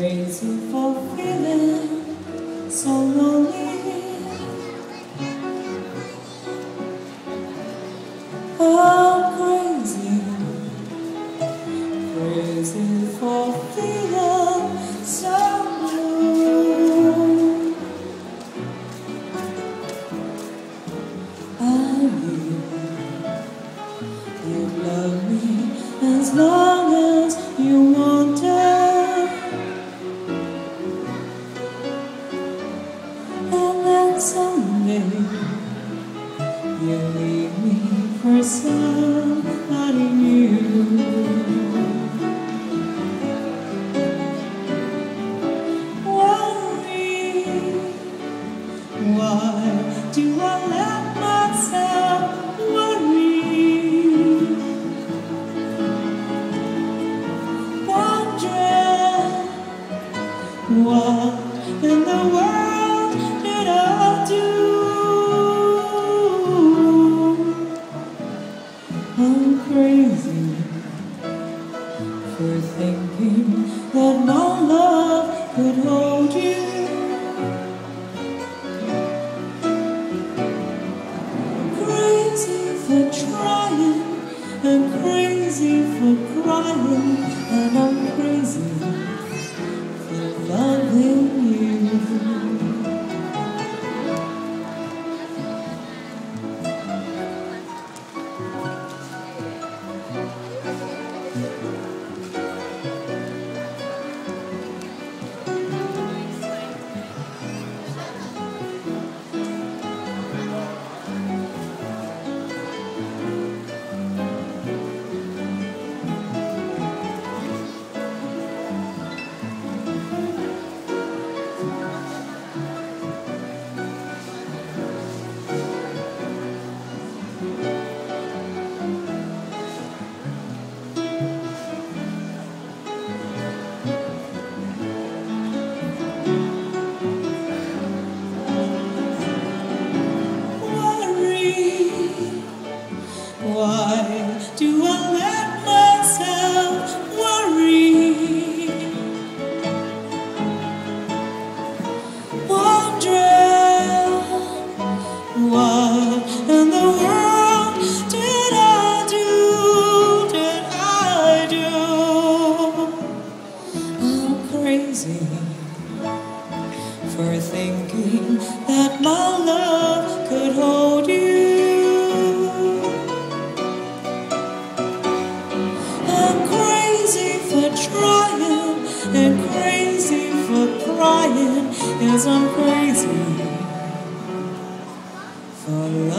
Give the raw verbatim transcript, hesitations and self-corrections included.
crazy for feeling so lonely. I'm crazy, crazy for feeling so blue. I knew you'd love me as long as you wanted, and then someday you leave me for somebody new. Worry, why do I let myself worry? Wondering, what in the world did I do? I'm crazy for thinking that my love could hold you. Crazy for trying, and crazy for crying, and I'm crazy for loving you. Why do I let myself worry? Wondering, what in the world did I do, did I do? I'm crazy for thinking that my love could hold you. Trying and crazy for crying, yes, I'm crazy for